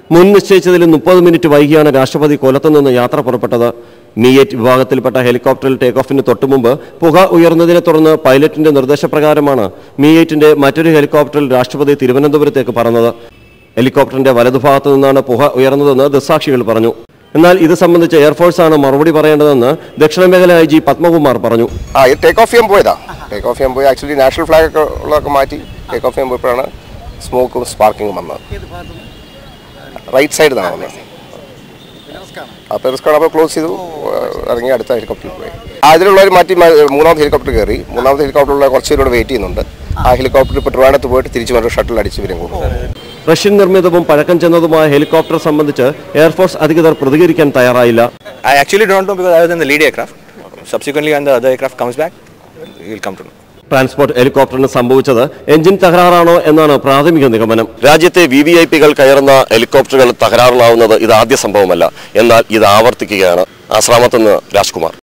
മുൻ നിശ്ചയിച്ചതിൽ 30 മിനിറ്റ് വൈകിയാണ് രാഷ്ട്രപതി കൊല്ലത്തുനിന്ന് യാത്ര പുറപ്പെട്ടത്. മി-8 വിഭാഗത്തിൽപ്പെട്ട ഹെലികോപ്റ്ററിൽ ടേക്ക് ഓഫിന് തൊട്ടുമുമ്പ് പുക ഉയർന്നതിനെ തുടർന്ന് പൈലറ്റിന്റെ നിർദ്ദേശപ്രകാരമാണ് മി-8ന്റെ മറ്റൊരു ഹെലികോപ്റ്ററിൽ രാഷ്ട്രപതി തിരുവനന്തപുരത്തേക്ക് പറന്നത്. ഹെലികോപ്റ്ററിന്റെ വലതുഭാഗത്തു നിന്നാണ് പുക ഉയർന്നതെന്ന് ദൃക്സാക്ഷികൾ പറഞ്ഞു. എന്നാൽ ഇത് സംബന്ധിച്ച് എയർഫോഴ്സാണ് മറുപടി പറയേണ്ടതെന്ന് ദക്ഷിണ മേഖല ഐ ജി പത്മകുമാർ പറഞ്ഞു. ടേക്ക് ഓഫ് ചെയ്യാൻ പോയതാ. ടേക്ക് ഓഫ് ചെയ്യാൻ പോയി ആക്ച്വലി നാഷണൽ ഫ്ലാഗ് ഒക്കെ ഉള്ളതൊക്കെ മാറ്റി ടേക്ക് ഓഫ് ചെയ്യാൻ പോയപ്പോഴാണ് സ്മോക്കും സ്പാർക്കിങ്ങും വന്നത്. റൈറ്റ് സൈഡിൽ നിന്നാണ് വന്നത്. അപ്പോൾ റിസ്ക് ആണ്. അപ്പോൾ ക്ലോസ് ചെയ്തു, ഇറങ്ങി അടുത്ത ഹെലികോപ്റ്ററിൽ പോയി. അതിലുള്ളവർ മാറ്റി മൂന്നാമത്തെ ഹെലികോപ്റ്റർ കയറി. മൂന്നാമത്തെ ഹെലികോപ്റ്ററിലുള്ള കുറച്ച് പേരോട് വെയിറ്റ് ചെയ്യുന്നുണ്ട്. ആ ഹെലികോപ്റ്റർ ഇപ്പോൾ ട്രിവാൻഡ്രത്ത് പോയിട്ട് തിരിച്ചു വന്നിട്ട് ഷട്ടിൽ അടിച്ച് ഇവരും കൊണ്ടുപോകും. റഷ്യൻ നിർമ്മിതവും പഴക്കം ചെന്നതുമായ ഹെലികോപ്റ്റർ സംബന്ധിച്ച് എയർഫോഴ്സ് അധികൃതർ പ്രതികരിക്കാൻ തയ്യാറായില്ല. I actually don't know because I was in the lead aircraft. Subsequently, when the other aircraft comes back, we'll come to know. Transport ഹെലികോപ്റ്ററിന് സംഭവിച്ചത് എഞ്ചിൻ തകരാറാണോ എന്നാണ് പ്രാഥമിക നിഗമനം. രാജ്യത്തെ VVIP-കൾ കയറുന്ന ഹെലികോപ്റ്ററുകൾ തകരാറിലാവുന്നത് ഇത് ആദ്യ സംഭവമല്ല. എന്നാൽ ഇത് ആവർത്തിക്കുകയാണ്. ആശ്രാമത്തുനിന്ന് രാജ്കുമാർ.